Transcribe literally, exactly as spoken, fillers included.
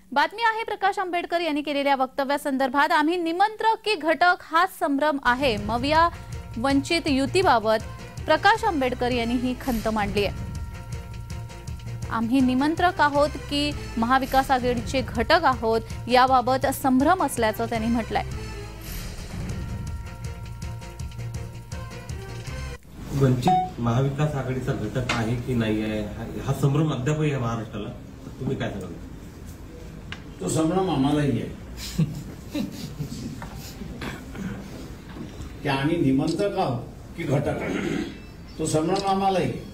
बातमी आहे प्रकाश आंबेडकर यांनी केलेल्या वक्तव्यासंदर्भात आम्ही निमंत्रक की घटक हा संभ्रम आहे। मविया वंचित युतीबाबत प्रकाश आंबेडकर यांनी ही खंत मांडली आहे। आम्ही निमंत्रक आहोत की महाविकास आघाडीचे घटक आहोत याबाबत संभ्रम असल्याचं त्यांनी म्हटलंय। वंचित महाविकास आघाडीचा घटक आहे की नाही आहे हा संभ्रम अद्यापही आहे महाराष्ट्राला, तुम्ही काय सांगाल? तो संभ्रम आम्हालाही आहे की आम्ही निमंत्रक आहोत की घटक आहोत, तो संभ्रम आम्हालाही आहे।